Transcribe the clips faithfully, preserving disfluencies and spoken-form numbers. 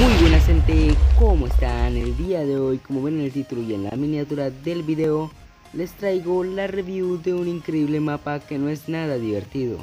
Muy buenas gente, ¿cómo están? El día de hoy, como ven en el título y en la miniatura del video, les traigo la review de un increíble mapa que no es nada divertido.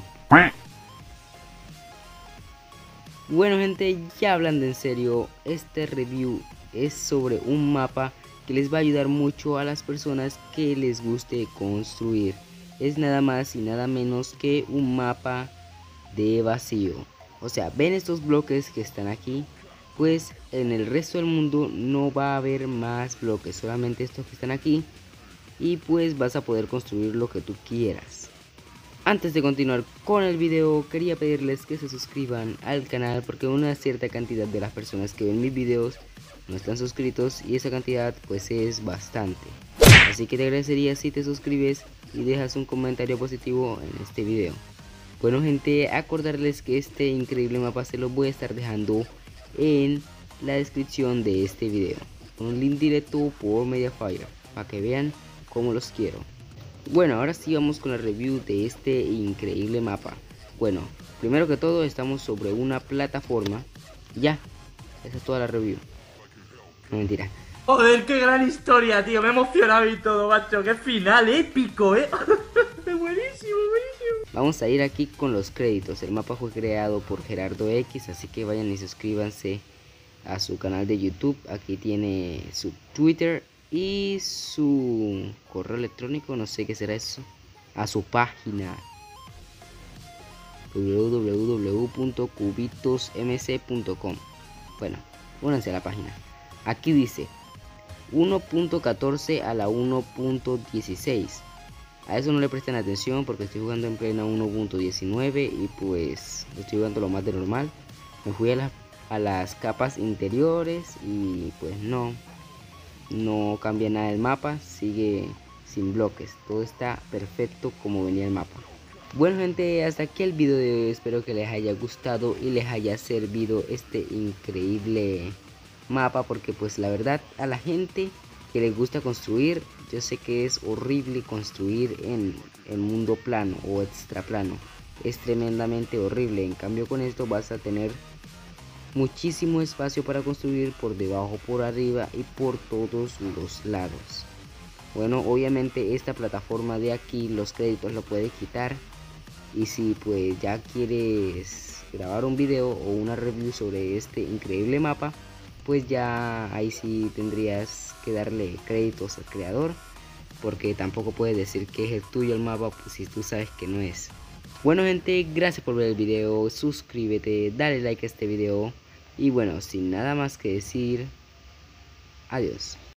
Bueno gente, ya hablando en serio, este review es sobre un mapa que les va a ayudar mucho a las personas que les guste construir. Es nada más y nada menos que un mapa de vacío. O sea, ven estos bloques que están aquí, pues en el resto del mundo no va a haber más bloques, solamente estos que están aquí, y pues vas a poder construir lo que tú quieras. Antes de continuar con el video, quería pedirles que se suscriban al canal porque una cierta cantidad de las personas que ven mis videos no están suscritos y esa cantidad pues es bastante. Así que te agradecería si te suscribes y dejas un comentario positivo en este video. Bueno gente, acordarles que este increíble mapa se los voy a estar dejando en la descripción de este video, con un link directo por Mediafire, para que vean cómo los quiero. Bueno, ahora sí vamos con la review de este increíble mapa. Bueno, primero que todo estamos sobre una plataforma. Ya, esa es toda la review. No, mentira. Joder, qué gran historia, tío. Me he emocionado y todo, macho. Qué final épico, eh. Buenísimo, buenísimo. Vamos a ir aquí con los créditos. El mapa fue creado por Gerardo X, así que vayan y suscríbanse a su canal de YouTube. Aquí tiene su Twitter y su correo electrónico, no sé qué será eso. A su página w w w punto cubitos m c punto com. Bueno, únanse a la página. Aquí dice uno punto catorce a la uno punto dieciséis. A eso no le presten atención porque estoy jugando en plena uno punto diecinueve y pues estoy jugando lo más de normal. Me fui a, la, a las capas interiores y pues no, no cambia nada el mapa, sigue sin bloques, todo está perfecto como venía el mapa. Bueno gente, hasta aquí el video de hoy, espero que les haya gustado y les haya servido este increíble mapa, porque pues la verdad a la gente que les gusta construir, yo sé que es horrible construir en el mundo plano o extra plano, es tremendamente horrible. En cambio con esto vas a tener muchísimo espacio para construir por debajo, por arriba y por todos los lados. Bueno, obviamente esta plataforma de aquí, los créditos lo puedes quitar, y si pues ya quieres grabar un video o una review sobre este increíble mapa, pues ya ahí sí tendrías que darle créditos al creador, porque tampoco puedes decir que es el tuyo el mapa pues, si tú sabes que no es. Bueno gente, gracias por ver el video, suscríbete, dale like a este video y bueno, sin nada más que decir, adiós.